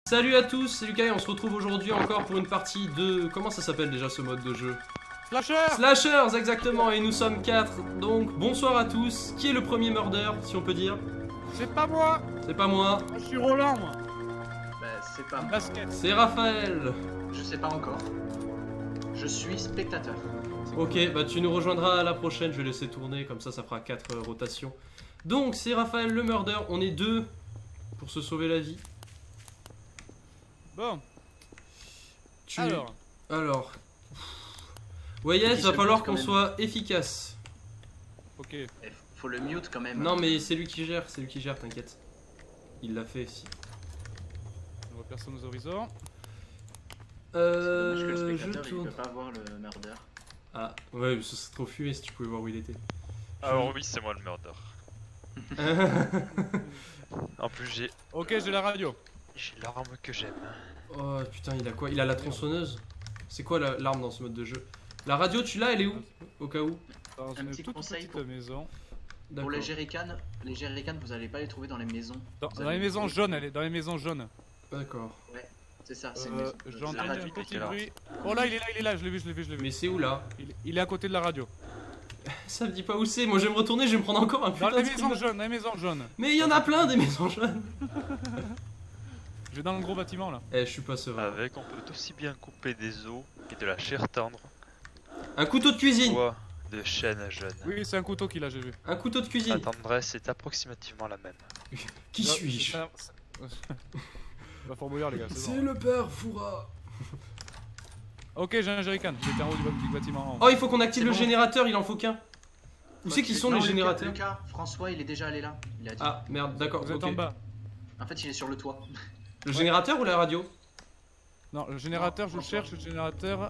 Salut à tous, c'est Lucas et on se retrouve aujourd'hui encore pour une partie de... Comment ça s'appelle déjà ce mode de jeu? Slashers. Slashers, exactement, et nous sommes 4. Donc bonsoir à tous. Qui est le premier murder, si on peut dire? C'est pas moi. C'est pas moi. Je suis Roland, moi. Bah c'est pas moi. Basket. C'est Raphaël. Je sais pas encore. Je suis spectateur. Ok, bah tu nous rejoindras à la prochaine, je vais laisser tourner, comme ça fera 4 rotations. Donc c'est Raphaël le murder, on est 2 pour se sauver la vie. Bon. Tu... Alors. Ouais, yes, va se falloir mute qu'on quand même. soit efficace. Ok. Faut le mute quand même. Non mais c'est lui qui gère, t'inquiète. Il l'a fait si. On voit personne aux horizons. C'est dommage que le Je spectateur il tourne. peut pas voir le murder. Ah, ouais, ce serait trop fumé si tu pouvais voir où il était. Alors oui, c'est moi le murder. En plus, j'ai Ok, j'ai la radio. l'arme que j'aime. Oh putain, il a quoi? Il a la tronçonneuse. C'est quoi l'arme dans ce mode de jeu? La radio, tu l'as, elle est où? Au cas où. Dans Un une petit toute conseil petite maison. Pour les D'accord. jerrycans, vous allez pas les trouver dans les maisons. Dans Vous les allez maisons trouver- jaunes, elle est dans les maisons jaunes. D'accord. C'est ça, c'est une maison. J'entends La un radio, petit est là. bruit. Oh là, il est là, je l'ai vu. Mais c'est où là? Il est à côté de la radio. Ça me dit pas où c'est. Moi je vais me retourner, je vais me prendre encore un Dans putain les de maisons screen. jaunes, dans les maisons jaunes. Mais il y en a plein des maisons jaunes. Je vais dans le gros bâtiment là. Eh, je suis pas serein. Avec, on peut aussi bien couper des os et de la chair tendre. Un couteau de cuisine. Bois de chêne jeune. Oui, c'est un couteau qu'il a, j'ai vu. Un couteau de La cuisine. tendresse est approximativement la même. Qui Non, suis-je? c'est un- Va Fort Boyard, les gars, c'est C'est bon. le père Foura. Ok, j'ai un jerrycan. J'étais en haut du bâtiment. Oh, il faut qu'on active C'est le bon. générateur, il en faut qu'un. Où c'est qu'ils sont Non, les Lucas, générateurs? Lucas, François, il est déjà allé là. Il a dit. Ah merde, d'accord. Vous êtes Ok. en bas. En fait, il est sur le toit. Le générateur ou la radio? Non, le générateur, Non, je le François. cherche, le générateur.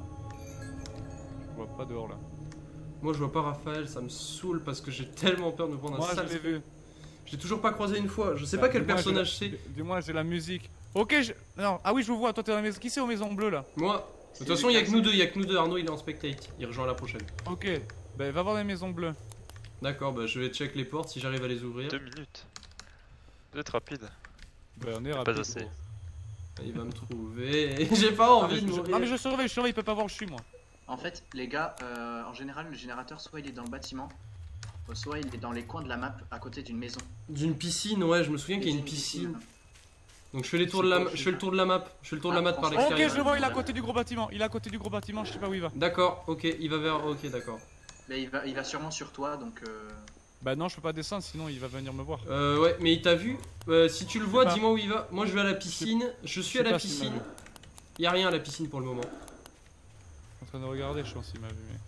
Je vois pas dehors là. Moi je vois pas Raphaël, ça me saoule parce que j'ai tellement peur de me prendre un Moi, je sale. l'ai vu. J'ai toujours pas croisé une fois, je sais Bah, pas quel dis-moi, personnage j'ai c'est. Dis-moi, j'ai la musique. Ok, non. Ah oui, je vous vois, toi t'es dans la maison. Qui c'est aux maisons bleues là? Moi, de toute façon, il y a que nous deux, Arnaud il est en spectate, il rejoint la prochaine. Ok, bah va voir les maisons bleues. D'accord, bah je vais check les portes si j'arrive à les ouvrir. 2 minutes. Vous êtes rapide. Bah on est Pas rapide. assez. Il va me trouver, j'ai pas envie de mourir. Non mais je surveille, il peut pas voir où je suis moi. En fait, les gars, en général, le générateur, soit il est dans le bâtiment, soit il est dans les coins de la map, à côté d'une maison. D'une piscine, ouais, je me souviens qu'il y a une piscine. Donc je fais les tours de Je je fais le tour de la map, je fais le tour de la map par Ok, Ok, l'extérieur. je le vois, il est à côté du gros bâtiment. Il est à côté du gros bâtiment, je sais pas où il va. D'accord, ok, il va vers, ok d'accord. Là, il va sûrement sur toi, donc. Bah non, je peux pas descendre sinon il va venir me voir. Ouais, mais il t'a vu. Si tu le vois, pas. dis-moi où il va. Moi je vais à la piscine, je suis à la pas s'il m'a piscine. vu. Y a rien à la piscine pour le moment. Je suis en train de regarder, je pense qu'il m'a vu. Mais...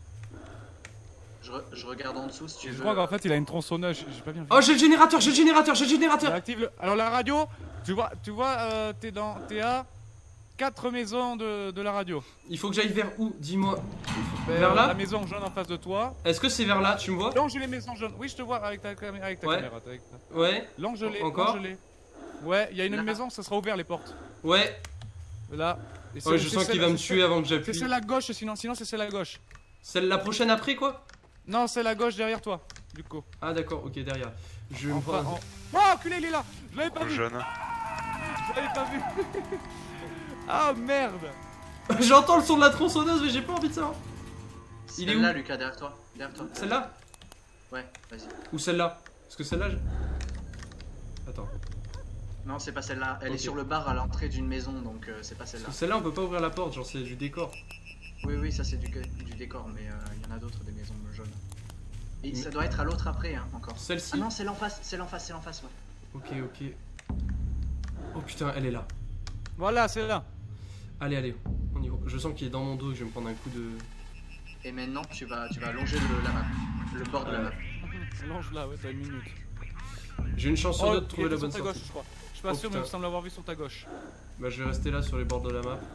Je regarde en dessous si tu Je veux. crois qu'en fait il a une tronçonneuse, j'ai pas bien vu. Oh, j'ai le générateur, j'ai le générateur, j'ai le Il générateur. active le... Alors la radio, tu vois, t'es à 4 maisons de la radio. Il faut que j'aille vers où? Dis-moi. Ben, Vers là? La maison jaune en face de toi. Est-ce que c'est vers là? Tu me vois? Longe les maisons jaunes. Oui, je te vois avec ta Ouais. caméra. Ouais, Longe-les. Encore longe-les. Ouais, il y a une Là. maison, ça sera ouvert les portes. ouais. Là. Et Oh, je sens qu'il va me tuer avant que C'est j'appuie. celle à gauche, sinon c'est celle à gauche. Celle la prochaine après quoi? Non, c'est la gauche derrière toi, du coup. Ah d'accord, ok derrière. Je vais me Enfin, prendre. Oh, enculé, il est là. Je l'avais pas vu. Jaune. Je l'avais pas vu. Ah merde. J'entends le son de la tronçonneuse mais j'ai pas envie de savoir. Il est Celle-là, où? Lucas, derrière toi. Derrière toi. Celle-là? Ouais, vas-y. Ou celle-là? Parce que celle-là Attends. Non, c'est pas celle-là. Elle Ok. est sur le bar à l'entrée d'une maison, donc c'est pas Parce celle-là. que celle-là on peut pas ouvrir la porte, genre c'est du décor. Oui, oui, ça c'est du décor, mais il y en a d'autres des maisons jaunes. Et Mais- ça doit être à l'autre après, hein, encore. Celle-ci? Ah non, c'est l'en face, c'est l'en face, c'est l'en face, ouais. Ok. Oh putain, elle est là. Voilà, c'est là. Allez, on y va. Je sens qu'il est dans mon dos et que je vais me prendre un coup de... Et maintenant, tu vas longer la map, le bord de la map. Longe là, ouais, t'as une minute. J'ai une chance sur Oh, deux de il trouver était la bonne sur ta sortie. gauche, je crois. Je suis pas Oh, sûr, mais il me putain. semble l'avoir vu sur ta gauche. Bah je vais rester là sur les bords de la map.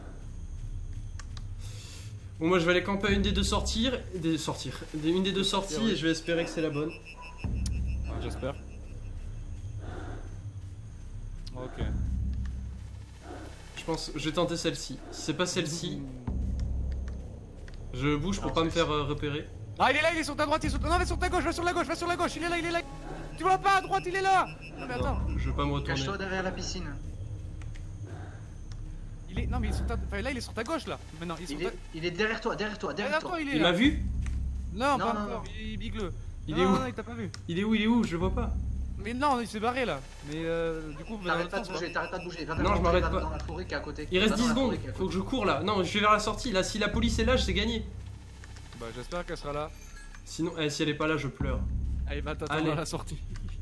Bon moi je vais aller camper à une des deux sorties, une des deux sorties oui. et je vais espérer que c'est la bonne. Ouais, j'espère. Ok. Je pense, je vais tenter celle-ci. Si c'est pas celle-ci, je bouge pour Non, pas me celle-ci. faire repérer. Ah, il est là, il est sur ta droite, il est sur ta... Non, mais sur ta gauche, va sur la gauche, il est là. Tu vois pas à droite, il est là. Non, mais attends. Non, je veux pas me retourner. Cache-toi derrière la piscine. non, mais ils sont enfin, là, il est sur ta gauche là. Maintenant, Il est derrière toi, derrière toi, derrière toi. il est Il là. m'a vu? Non, Non, pas non, encore, il bigle. Il est où? Non, il t'a pas vu. Il est où? Je le vois pas. Mais non, il s'est barré là. Mais du coup, T'arrêtes pas de bouger, t'arrêtes pas de bouger. Va vers Non, je l'entrée, m'arrête va pas. dans la forêt qui est à côté. Il reste Va 10 dans la secondes, forêt qui est à faut que côté. je cours là. Non, je vais vers la sortie. Là, si la police est là, c'est gagné. Bah, j'espère qu'elle sera là. Sinon, si elle est pas là, je pleure. Allez, va t'attendre Allez. à la sortie.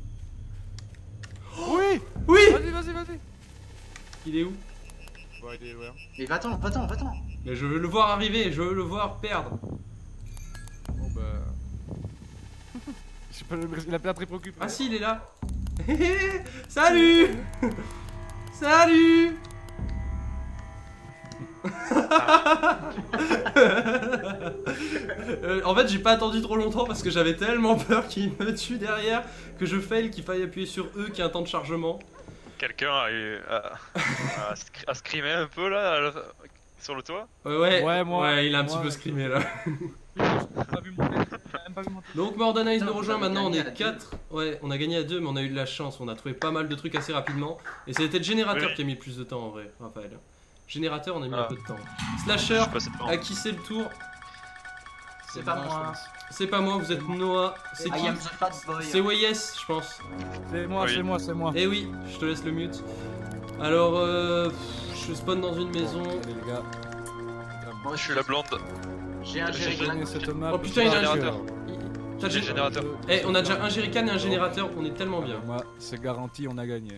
Oui. Oui! Vas-y. Il est où? Ouais, il est ouais. Mais va-t'en, va-t'en, va-t'en. Mais je veux le voir arriver, je veux le voir perdre. Bon bah. Je sais pas, il a pas l'air très préoccupé. Ah si, il est là. Salut! Salut! En fait, j'ai pas attendu trop longtemps parce que j'avais tellement peur qu'il me tue derrière que je fail qu'il faille appuyer sur E qui a un temps de chargement. Quelqu'un a eu à screamer un peu là sur le toit. Ouais, moi, il a un petit moi, peu screamé là. Pas vu mon tête, même pas vu mon tête. Donc Mordana nous Putain, rejoint vous avez maintenant, on gagné est à 4. Ouais, on a gagné à 2, mais on a eu de la chance, on a trouvé pas mal de trucs assez rapidement. Et c'était le générateur Oui. qui a mis le plus de temps en vrai, Raphaël. Générateur, on a mis un Ah. peu de temps. Je Slasher, suis passé devant. à qui c'est le tour? C'est pas moi. C'est pas moi, vous êtes Noah. C'est I qui? am the fat boy. C'est Weyes, je pense. C'est moi, Oui. c'est moi. Eh oui, je te laisse le mute. Alors, je spawn dans une maison. Allez les gars. Moi, Je suis la blonde. J'ai un J'ai jerrycan. Gagné cette map. Oh putain, il a un générateur. T'as J'ai déjà- le générateur. Eh, on a déjà un jerrycan et un générateur, on est tellement bien. Moi, c'est garanti, on a gagné.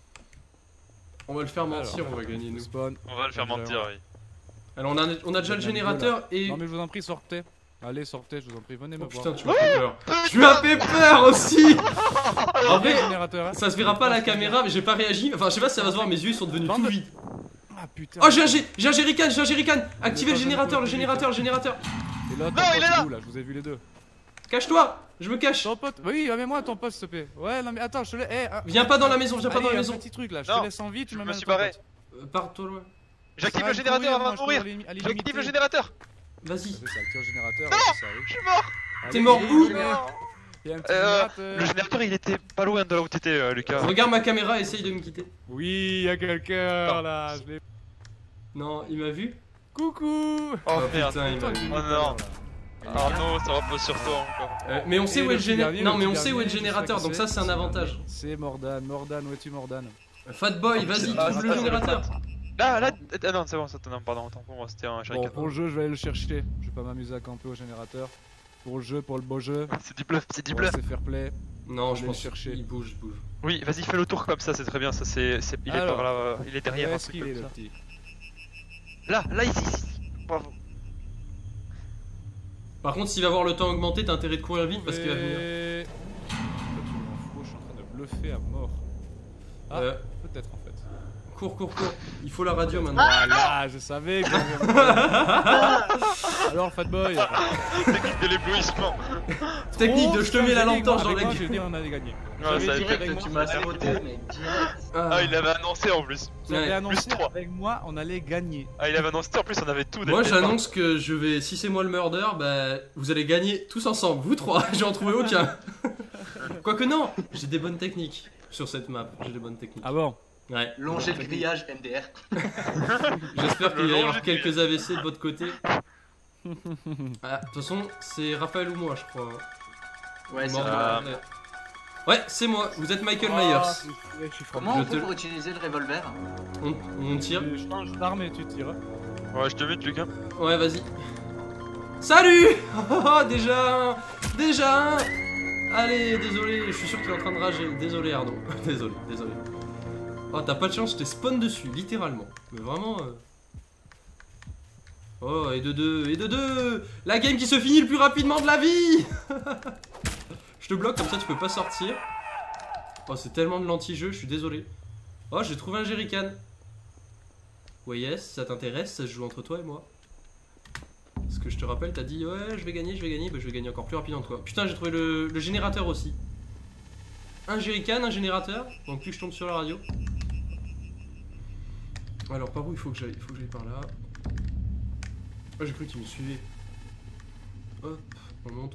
On va le faire mentir, Alors, on va gagner nous. Spawn. On va le faire mentir, oui. Alors, on a déjà le générateur et. Non mais je vous en prie, sortez. Allez, sortez, je vous en prie, venez me Oh voir. putain, tu m'as fait peur. Tu m'as fait peur aussi. En Allez, vrai, générateur, hein. ça se verra pas à la caméra, mais j'ai pas réagi. Enfin, je sais pas si ça va se voir, mes yeux ils sont devenus tout vides. Ah putain. Oh, j'ai un jerrycan, Activez le pas générateur, le besoin de générateur, le générateur. Et l'autre, Non, ton il est pote, là. où, là, je vous ai vu les deux. Cache-toi, je me cache. Ton pote, oui, mets-moi ton pote s'il te plaît. Ouais, non mais attends, je te laisse. Viens pas dans la maison, viens pas Allez, dans la un maison. petit truc là, je Non, te laisse en vie, tu je me me mets suis ton barré. pote. Pars-toi loin. J'active Ça le va générateur courir, avant moi, de je mourir. peux aller J'active limiter. le générateur. Vas-y. Ça active le générateur. Non, ouais, c'est ça, oui. Je suis mort. T'es Allez, mort où? Il y a un petit Le générateur. générateur il était pas loin de là où t'étais, Lucas. Regarde ma caméra, essaye de me quitter. Oui, il y a quelqu'un là. Je l'ai. Non, il m'a vu. Coucou. Oh merde. putain, il m'a vu. Oh non. Arnaud, ça repose sur toi encore. Mais on sait Et où est le le petit dernier, générateur. Non, mais le on petit sait où est le dernier, générateur, je sais donc pas ça c'est un avantage. C'est Mordan, où es-tu Mordan? Fatboy, vas-y, Ah, trouve c'est le pas générateur. Là, ah non, c'est bon, non, pardon, autant pour moi, c'était un Bon, shuriken. pour le jeu, je vais aller le chercher. Je vais pas m'amuser à camper au générateur. Pour le jeu, pour le beau jeu. C'est du bluff, c'est du Ouais, bluff. c'est fair play. Non, je Allez pense le chercher. il bouge, il bouge. Oui, vas-y, fais le tour comme ça, c'est très bien. Ça, il est Alors, par là, il est derrière Où un est-ce truc qu'il est comme le ça. petit? Là, ici. Bravo. Par contre, s'il va avoir le temps augmenté, t'as intérêt de courir vite parce qu'il va venir. Toi, tu m'en fous, je suis en train de bluffer à mort. Ah, Euh, peut-être en fait. cours. Il faut la radio maintenant. Voilà, je savais que j'avais Alors, Fatboy. Technique de l'éblouissement. Technique de je te mets la lampe torche dans la gueule. Je gueule. vais dire, on a gagné. Ouais, J'avais ça a direct été- que tu m'as saboté, mais direct. Ah, il avait annoncé en plus. Vous avez Ouais, annoncé plus 3. avec moi, on allait gagner. Ah, il avait annoncé en plus, on avait tout. dès Moi le départ. j'annonce que je vais, si c'est moi le murder, bah vous allez gagner tous ensemble, vous trois, j'ai en trouvé aucun. Quoique non, j'ai des bonnes techniques sur cette map, j'ai des bonnes techniques. Ah bon? Ouais, Longer le grillage MDR. j'espère qu'il va y Le avoir long, quelques AVC de votre côté. Ah, de toute façon, c'est Raphaël ou moi je crois. Ouais, c'est Mort- vrai. Ouais, c'est moi, vous êtes Michael Myers. Je suis Comment on Je fait te- pour utiliser le revolver? On tire. Je change d'arme et tu tires. Ouais, je te mute, Lucas. Ouais, vas-y. Salut. Oh, déjà un. Allez, désolé, je suis sûr qu'il est en train de rager. Désolé Arnaud, désolé. Oh, t'as pas de chance, je t'ai spawn dessus, littéralement. Mais vraiment... Oh, et de deux. La game qui se finit le plus rapidement de la vie. Je te bloque, comme ça tu peux pas sortir. Oh, c'est tellement de l'anti-jeu, je suis désolé. Oh, j'ai trouvé un jerrycan. Ouais, yes, ça t'intéresse, ça se joue entre toi et moi. Parce que je te rappelle, t'as dit ouais, je vais gagner, bah je vais gagner encore plus rapidement que toi. Putain, j'ai trouvé le générateur aussi. Un jerrycan, un générateur. Donc plus je tombe sur la radio. Alors par où il faut que j'aille par là. Ah, j'ai cru qu'il me suivait. Hop, on monte.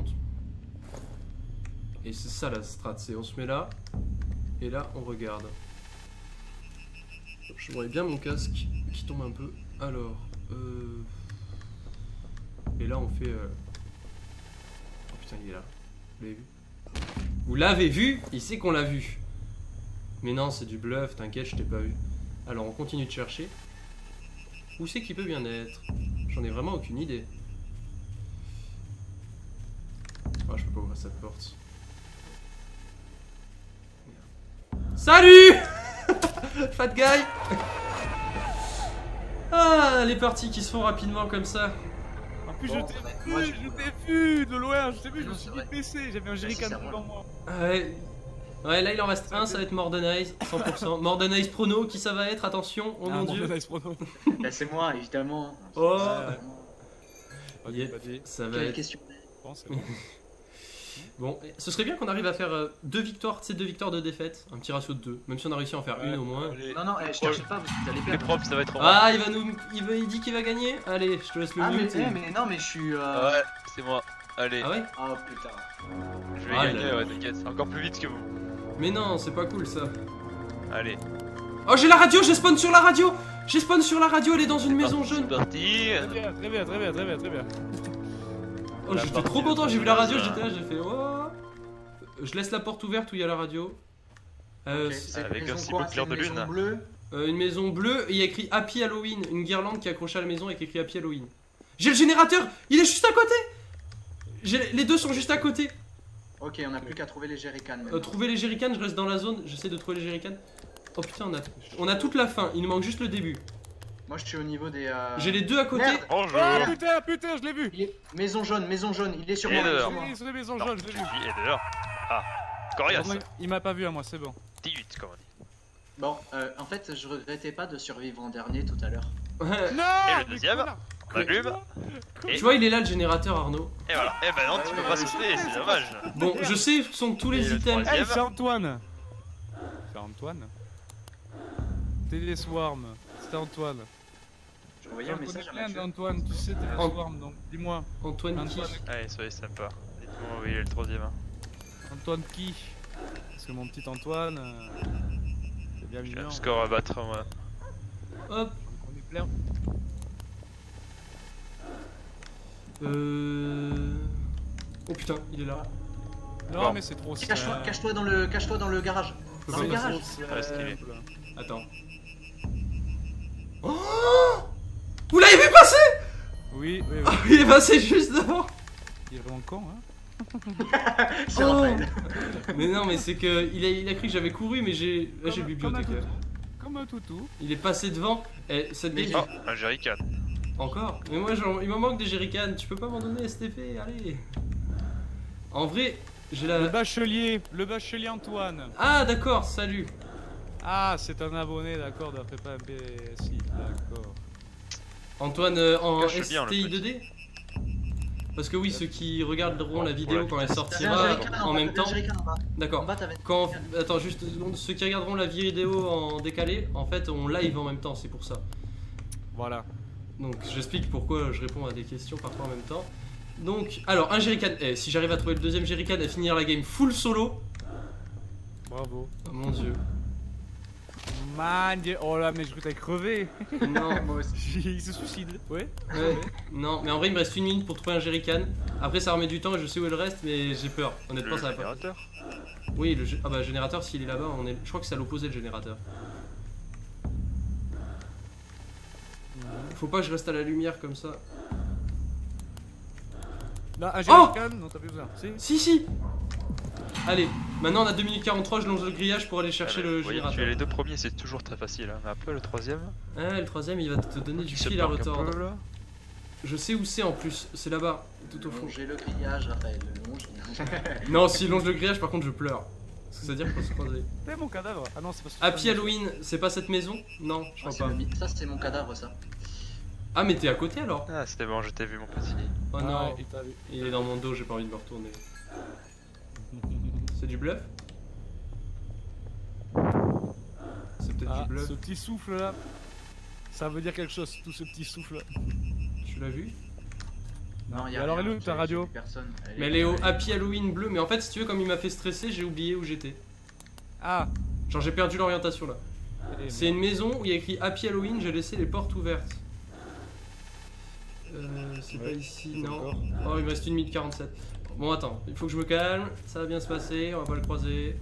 Et c'est ça la strat, c'est on se met là. Et là, on regarde. Je voudrais bien mon casque qui tombe un peu. Alors, et là on fait. Oh putain, il est là. Vous l'avez vu? Vous l'avez vu? Il sait qu'on l'a vu. Mais non, c'est du bluff, t'inquiète, je t'ai pas vu. Alors on continue de chercher. Où c'est qu'il peut bien être? J'en ai vraiment aucune idée. Oh, je peux pas ouvrir cette porte. Salut Fat guy. Ah, les parties qui se font rapidement comme ça. En plus, Bon, moi, je t'ai vu de loin, je t'ai vu, je me Non, suis c'est dit vrai. PC, j'avais un jerrycan c'est devant moi. Ouais. Ouais, là il en reste un, ça va être Mordenize, 100%. Mordenize Prono, qui ça va être? Attention, oh mon dieu. Nice prono. Bah, c'est moi, évidemment. Oh. Ok, Yep. vas-y. Ça va Quelle être... question? Bon, c'est bon. Bon, ce serait bien qu'on arrive à faire 2 victoires, tu sais, 2 victoires de défaite. Un petit ratio de 2, même si on a réussi à en faire une au moins. Allez. Non, non, je cherche pas, vous allez Les perdre. props, ça va être en Ah, il dit qu'il va gagner. Allez, je te laisse le Ah, mute. mais non, mais je suis. Ouais, c'est moi. Allez, Ah ouais? Oh putain. je vais Ah, gagner, là. ouais, t'inquiète. Encore plus vite que vous. Mais non, c'est pas cool ça. Allez. Oh, j'ai la radio, j'ai spawn sur la radio. J'ai spawn sur la radio, elle est dans une maison C'est jaune. parti. Très bien, très bien, très bien, très bien, très bien. Oh, La j'étais partie trop de content, j'ai vu la radio, ça. j'étais là, j'ai fait oh. Je laisse la porte ouverte où il y a la radio. Ok, C'est c'est avec une un maison cible quoi? clair C'est de une maison lune. bleue. une maison bleue et il y a écrit Happy Halloween, une guirlande qui est accrochée à la maison avec écrit Happy Halloween. J'ai le générateur, il est juste à côté. Les deux sont juste à côté. Ok, on a plus qu'à trouver les jerrycans maintenant. Trouver les jerrycans, je reste dans la zone, j'essaie de trouver les jerrycans. Oh putain, on a toute la fin, il nous manque juste le début. Moi je suis au niveau des. J'ai les deux à côté. Merde. Bonjour. Oh putain, putain, je l'ai vu. Il est- Maison jaune, il est sur Et moi. il est dehors. sur moi. Il est sur les maisons Non, jaunes, je l'ai vu. il est dehors. Ah, coriace. Il m'a pas vu à moi, c'est bon. 18, comme on dit. Bon, en fait, je regrettais pas de survivre en dernier tout à l'heure. Ouais. Non. Et le mais deuxième connard. On allume. Et, Tu vois, il est là le générateur, Arnaud. et voilà. Eh ben non, tu peux pas sauter, c'est dommage. Bon, je sais où sont tous Et les le items. troisième. Hey, c'est Antoine. C'est Antoine. Téléswarm. C'était Antoine. Je voyais un J'en message à connais plein Mathieu. d'Antoine, tu sais, Téléswarm, donc dis-moi. Antoine qui? Antoine, Allez, soyez sympa. Dites-moi où il est le troisième. Antoine qui? Parce que mon petit Antoine, c'est bien J'ai un mignon. score à battre, moi. Hop. On est plein. Oh putain, il est là. Non, Bon. mais c'est trop simple. Cache-toi dans le garage. Je peux Dans pas le passer. garage. Reste qu'il est. Attends. Oh, vous l'avez vu passer? Oui, oui, Oh, oui. il est passé juste devant. Il est vraiment con, hein. C'est Oh. Raphaël. Mais non, mais c'est que il a cru que j'avais couru, mais j'ai là j'ai le Comme un bibliothécaire. toutou. Comme un toutou. Il est passé devant. Et cette Mais game Oh, un jerrycan. encore. Mais moi, il m'en manque des jerrycans. Tu peux pas m'en donner, STP. Allez. En vrai, j'ai Le la. bachelier Antoine. Ah d'accord, salut. Ah, c'est un abonné, d'accord, d'après pas un BSI, d'accord. Antoine en Cache bien, le STI petit. 2D. Parce que oui, ceux qui regarderont la Pour vidéo la quand elle T'avais un sortira jerrycan en bas, même t'avais un temps. jerrycan en bas. En D'accord. bas, t'avais. Quand attends juste 2 secondes, ceux qui regarderont la vidéo en décalé, en fait, on live en même temps, c'est pour ça. Voilà. Donc j'explique pourquoi je réponds à des questions parfois en même temps. Donc, alors un jerrycan. Si j'arrive à trouver le deuxième jerrycan et finir la game full solo. Bravo. Oh mon dieu. Man, oh là, mais je crois que t'as crevé. Non. Moi aussi. Il se suicide. Ouais. Ouais. Non, mais en vrai, il me reste 1 minute pour trouver un jerrycan. Après, ça remet du temps et je sais où est le reste, mais j'ai peur. Honnêtement, Le ça va pas. générateur. Oui, ah bah, générateur, s'il est là-bas, je crois que c'est à l'opposé le générateur. Faut pas que je reste à la lumière comme ça. Là, un Oh jerrycan, non, t'as plus besoin. Si. Si, si. Allez, maintenant on a 2 minutes 43, je lance le grillage pour aller chercher Ah, le vous voyez, tu es générateur. les deux premiers, c'est toujours très facile. Hein. Mais après, le troisième, Ah, le troisième, il va te donner du il se fil à planque un retordre. peu, là. Je sais où c'est en plus, c'est là-bas, tout au fond. J'ai le grillage, Raphaël. Longe. Non, s'il longe le grillage, par contre, je pleure. Parce que ça veut dire qu'on se croiser. C'est mon cadavre. Ah non, c'est pas ça. Happy Halloween, c'est pas cette maison? Non, je crois pas. Ça, c'est mon cadavre, ça. Ah, mais t'es à côté alors? Ah, c'était bon, je t'ai vu, mon petit. Oh Ah, non, il t'a vu. il est dans mon dos, j'ai pas envie de me retourner. C'est du bluff? C'est peut-être Ah, du bluff. ce petit souffle là, ça veut dire quelque chose, tout ce petit souffle là. Tu l'as vu? Non, Et alors, elle est où, ta radio? Personne. Mais elle est au Happy Halloween bleu, mais en fait, si tu veux, comme il m'a fait stresser, j'ai oublié où j'étais. Ah, Genre, j'ai perdu l'orientation là. C'est une maison où il y a écrit Happy Halloween, j'ai laissé les portes ouvertes. C'est pas ici, non. Oh, il me reste 1 minute 47. Bon, attends, il faut que je me calme, ça va bien se passer, on va pas le croiser.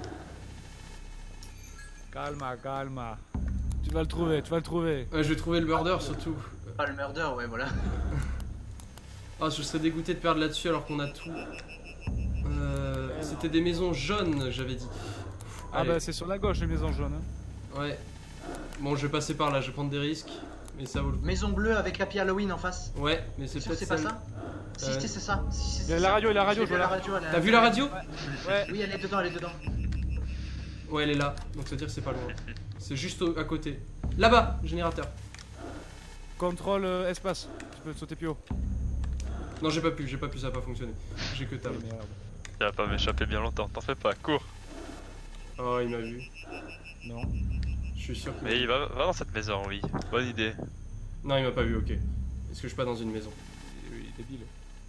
Calma, calma. Tu vas le trouver, tu vas le trouver. Ouais, je vais trouver le murder surtout. Pas le murder, ouais, voilà. Ah, je serais dégoûté de perdre là-dessus alors qu'on a tout. C'était des maisons jaunes, j'avais dit. Ah Allez. bah c'est sur la gauche les maisons jaunes. Hein. Ouais. Bon, je vais passer par là, je vais prendre des risques. Mais ça vaut le coup. Maison bleue avec Happy Halloween en face. Ouais, mais c'est Sûr, peut-être c'est pas celle- ça Si, c'est ça. Si, Il y a la radio, il y a la radio, J'ai vu je vois la la radio. T'as vu la radio? Ouais. Oui, elle est dedans, elle est dedans. Ouais, elle est là, donc ça veut dire que c'est pas loin. C'est juste à côté. Là-bas, générateur. Contrôle espace. Tu peux sauter plus haut. Non, j'ai pas pu, ça a pas fonctionné. J'ai que table. Merde. Il va pas m'échapper bien longtemps, t'en fais pas, cours. Oh, il m'a vu. Non. Je suis sûr que. Mais il va dans cette maison, oui. Bonne idée. Non, il m'a pas vu, ok. Est-ce que je suis pas dans une maison? Il est débile.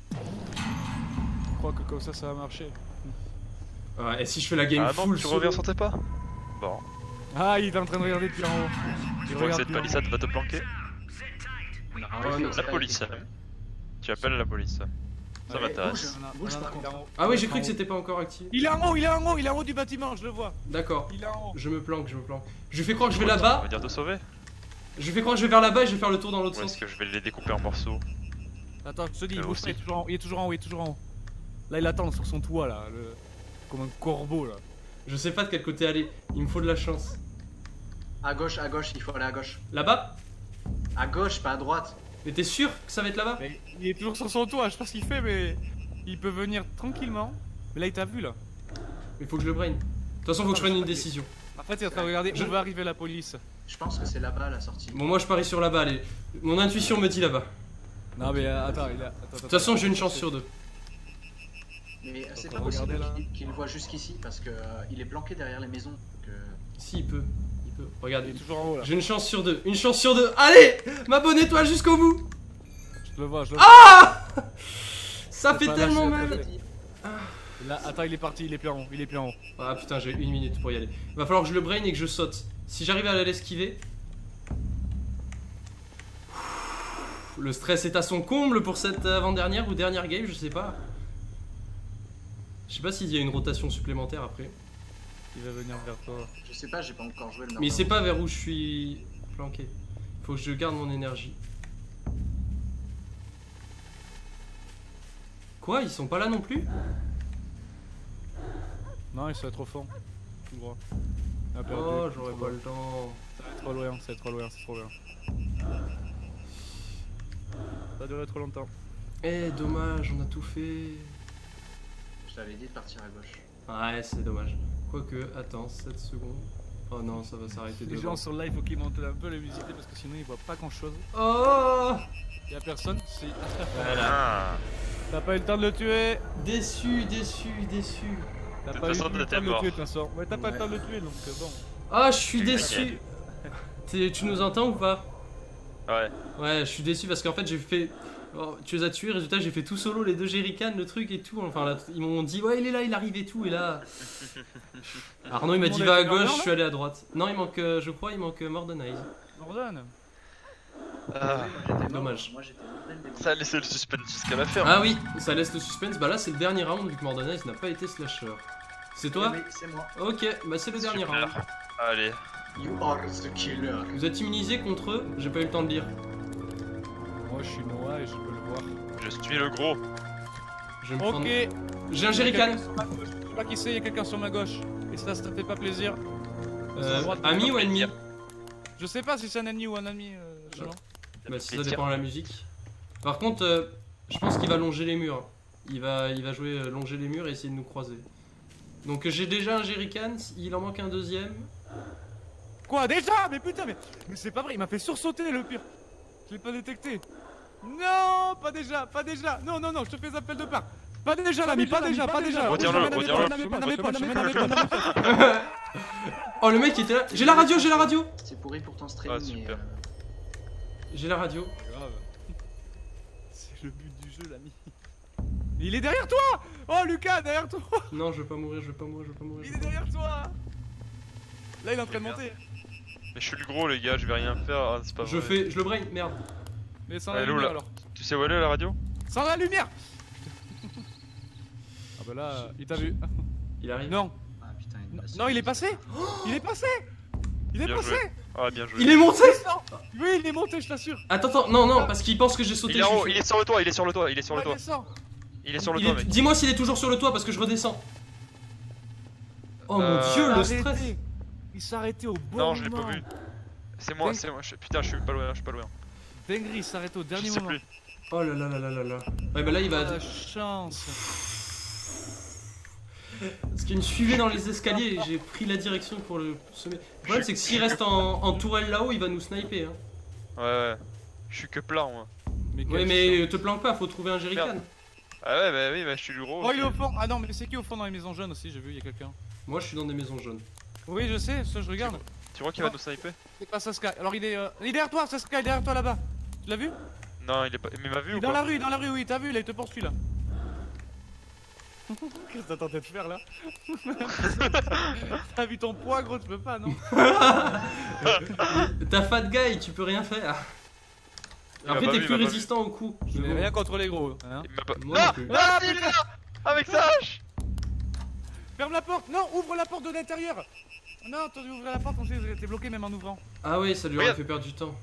Je crois que comme ça va marcher. Ah, et si je fais la game Ah non, full tu solo reviens sur tes pas. Bon. Ah, il est en train de regarder depuis en haut. Tu crois que cette palissade va te planquer? Non, La police. Tu appelles la police. Ça Ouais, m'intéresse. Bouge par contre. Ah oui, j'ai cru que c'était pas encore activé. Il est en haut, il est en haut, il est en haut du bâtiment, je le vois. D'accord. Il est en haut. Je me planque. Je lui fais croire que je vais Ça là-bas. veut dire de sauver? Je lui fais croire que je vais vers là-bas et je vais faire le tour dans l'autre Ou est-ce sens. que je vais les découper en morceaux? Attends, je te dis, il Eux bouge aussi. pas, il est toujours en haut, il est toujours en haut, il est toujours en haut. Là, il attend sur son toit, là, comme un corbeau, là. Je sais pas de quel côté aller. Il me faut de la chance. À gauche, il faut aller à gauche. Là-bas? À gauche, pas à droite. Mais t'es sûr que ça va être là-bas? Mais il est toujours sur son toit, je sais pas ce qu'il fait, mais il peut venir tranquillement. Mais là, il t'a vu, là. Il faut que je le brain. De toute façon, faut que je prenne une décision. En fait, il est en train de regarder Je- où va arriver la police. Je pense que c'est là-bas la sortie. Bon, moi je parie sur là-bas. Allez. Mon intuition me dit là-bas. Non, mais attends, il a. De toute façon, j'ai une chance sur deux. Mais c'est Attends, pas possible regardez, là. qu'il le voit jusqu'ici parce que il est planqué derrière les maisons. Donc, Si, il peut. Il peut. Regarde. Il est toujours en haut, là. J'ai une chance sur deux. Une chance sur deux. Allez! Ma bonne étoile jusqu'au bout! Je le vois, je le vois. Ça C'est fait pas tellement lâché, mal! Là, attends, il est parti, il est plus en haut, il est plus en haut. Ah putain, j'ai 1 minute pour y aller. Va falloir que je le brain et que je saute. Si j'arrive à l'esquiver. Le stress est à son comble pour cette avant-dernière ou dernière game, je sais pas. Je sais pas s'il y a une rotation supplémentaire après. Il va venir vers toi. je sais pas, j'ai pas encore joué le Mais il sait pas vers où je suis planqué. Faut que je garde mon énergie. Quoi? Ils sont pas là non plus? Non, il se va trop fond. Tout droit. Ah, perdu. Oh, j'aurais Trop pas loin. le temps. Ça va être trop loin, ça va être trop loin, c'est trop loin. Ça va durer trop longtemps. Eh, dommage, on a tout fait. Je t'avais dit de partir à gauche. Ouais, c'est dommage. Quoique, attends, 7 secondes. Oh non, ça va s'arrêter Les devant. gens sur le live, faut qu'ils montent un peu la musique parce que sinon ils voient pas grand chose. Oh! Y'a personne, c'est. Ah. T'as pas eu le temps de le tuer! Déçu, déçu, déçu. T'as De pas toute eu façon, le temps t'étais de le mort. tuer de toute façon. Ouais, t'as pas eu le Ouais. temps de le tuer donc bon. Ah, je suis déçu. Tu nous entends ou pas? Ouais. Ouais, je suis déçu parce qu'en fait j'ai fait. Oh, tu les as tués, résultat j'ai fait tout solo, les deux jerrycans, le truc et tout. Enfin, là, ils m'ont dit ouais, il est là, il arrive et tout. Et là. Arnaud il m'a dit va à gauche, je suis allé à droite. Non, il manque, je crois, il manque Mordenize. Gordon! Ah. Dommage. Moi j'étais mort dès le début. Ça a laissé le suspense jusqu'à la fin. Ah oui, ça laisse le suspense. Bah là, c'est le dernier round vu que Mordenize n'a pas été slasher. C'est toi? Oui, c'est moi. Ok, bah c'est le dernier round. Super. Allez. You are the killer. Vous êtes immunisé contre eux? J'ai pas eu le temps de lire. Moi je suis Noah et je peux le voir. Je suis le gros. Je vais me prendre. Ok! J'ai un jerrycan. Je sais pas qui c'est, y'a quelqu'un sur ma gauche. Et ça te fait pas plaisir. Ami ou ennemi? Je sais pas si c'est un ennemi ou un ami. Jean. Bah si ça dépend de la musique. Par contre, je pense qu'il va longer les murs. Il va jouer longer les murs et essayer de nous croiser. Donc j'ai déjà un jerrycan, il en manque un deuxième. Quoi déjà? Mais putain, mais c'est pas vrai, il m'a fait sursauter le pire. Je l'ai pas détecté. Non, pas déjà, pas déjà. Non, non, non, je te fais appel de part. Pas déjà l'ami, pas déjà, pas déjà. Redire-le, redire-le. Oh le mec il était là. J'ai la radio, j'ai la radio. C'est pourri pour ton stream, Ah, mais. super. J'ai la radio. Grave. C'est le but du jeu, l'ami. Il est derrière toi. Oh Lucas, derrière toi. Non, je veux pas mourir, je veux pas mourir, je veux pas mourir. Il est derrière toi. Là, il est en train de monter. Mais je suis le gros, les gars, je vais rien faire. Ah, c'est pas Je vrai. je le brain, merde. Mais sans Elle la est où, lumière là alors. Tu sais où elle est la radio? Sans la lumière. Ah bah là, il t'a vu. Il arrive. Non, Ah putain, non, il est passé. Il est passé. Il est Bien passé. joué. Ah, bien joué. Il est monté. Oui, il est monté, je t'assure. Attends, non, parce qu'il pense que j'ai sauté. Il est en haut, je- il est sur le toit, il est sur le toit, il est sur le Ouais, toit. descends. Il est sur le Il toit, est- mec. Dis-moi s'il est toujours sur le toit parce que je redescends. Oh mon Euh, dieu, le Arrêtez. stress. Il s'est arrêté au bon Non, je l'ai pas moment. vu. C'est moi, putain, je suis pas loin, Dinguerie, il s'est arrêté au Je dernier sais moment. plus. Oh là là là là là là. Ouais, bah là il va. La chance. Parce qu'il me suivait dans les escaliers et j'ai pris la direction pour le semer. Le problème c'est que s'il reste en tourelle là-haut, il va nous sniper. Hein. Ouais. Je suis que plat, moi. Mais Ouais, quelle mais chance. te planque pas, faut trouver un jerrycan. Merde. Ah ouais, bah oui, bah je suis le gros. Oh, il est aussi. au fond. Ah non, mais c'est qui au fond dans les maisons jaunes aussi? J'ai vu, il y a quelqu'un. Moi je suis dans des maisons jaunes. Oui, je sais, ça je regarde. Tu crois qu'il va nous sniper? C'est pas Saska. Alors il est derrière toi, Saska, il est derrière toi là-bas. Tu l'as vu? Non, il est pas. Mais il m'a vu Il ou est dans pas? la rue, oui, t'as vu, là, il te poursuit là. Qu'est-ce que t'as tenté de faire là? T'as vu ton poids, gros, tu peux pas, non? T'as fat guy, tu peux rien faire. Il Après m'a pas t'es vu, plus il m'a pas résistant au coup. Je n'ai rien contre les gros. Hein. Il m'a pas. Moi Ah non plus. Ah, il est là avec sa hache. Ferme la porte! Non, ouvre la porte de l'intérieur! Non, t'as dû ouvrir la porte, on sait que t'es bloqué même en ouvrant. Ah ouais, ça lui aurait Regarde. fait perdre du temps.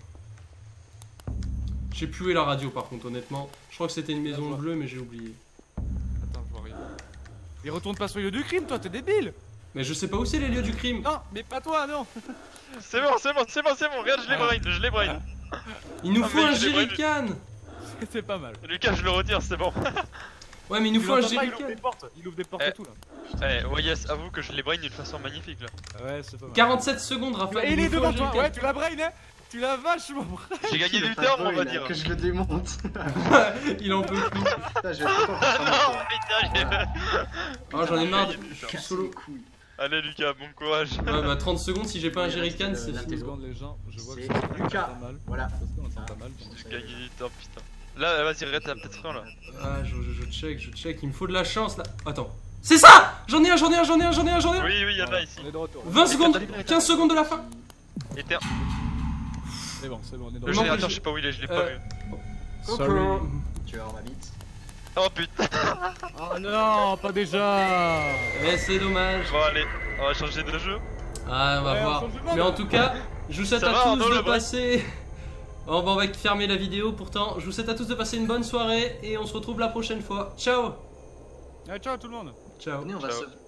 Je sais plus où est la radio par contre, honnêtement. Je crois que c'était une maison bleue, mais j'ai oublié. Attends, je vois rien. Il retourne pas sur le lieu du crime, toi, t'es débile! Mais je sais pas où c'est les lieux du crime. Non, mais pas toi, non! C'est bon, regarde, je l'ai brain. Il nous Ah, faut mais un je l'ai pas vu. jerrycan. C'est pas mal. Lucas, je le retire, c'est bon. Ouais, mais il nous faut un l'entends pas, il ouvre jerrycan. des portes, il ouvre des portes Eh. et tout là. Eh, ouais, yes, avoue que je l'ai brain d'une façon magnifique là. Ouais, c'est pas mal. 47 secondes, Raphaël. Et il est nous faut devant un toi, jerrycan. ouais, tu l'as brain, hein? Tu l'as vachement brain. J'ai gagné Le du pas terme, on boy, va là, dire. Que je le démonte. Il en peut plus. Putain, je vais trop Non, faire putain, Oh, j'en ai marre. J'ai gagné du Je temps. suis solo. Allez, Lucas, bon courage. Ouais, bah 30 secondes, si j'ai pas un Oui, jerrycan, reste c'est la fini. Deux secondes, les gens, je vois que C'est ça entend Lucas. pas mal. Voilà. Ça se entend pas mal. J'ai gagné du temps, putain. Là, vas-y, arrête, t'as peut-être rien là. Ah, je check. Il me faut de la chance là. Attends. C'est ça! J'en ai un. Oui, oui, y'en a ici. On est de retour. 20 secondes, 15 secondes de la fin. Et t'es. C'est bon, on est de Le Non, retour. générateur, je- je sais pas où il est, je l'ai pas Euh, vu. Coucou. Tu vas avoir ma bite. Oh putain. Oh non, pas déjà! Eh, c'est dommage. Bon, allez, on va changer de jeu. Ah, on va Ouais, voir. on change de mode. Mais en tout cas, je vous souhaite Ça à va, tous Arnaud, de le vrai passer. Oh, bah, on va fermer la vidéo pourtant. Je vous souhaite à tous de passer une bonne soirée et on se retrouve la prochaine fois. Ciao. Ciao tout le monde! Ciao. Venez, on va Ciao. se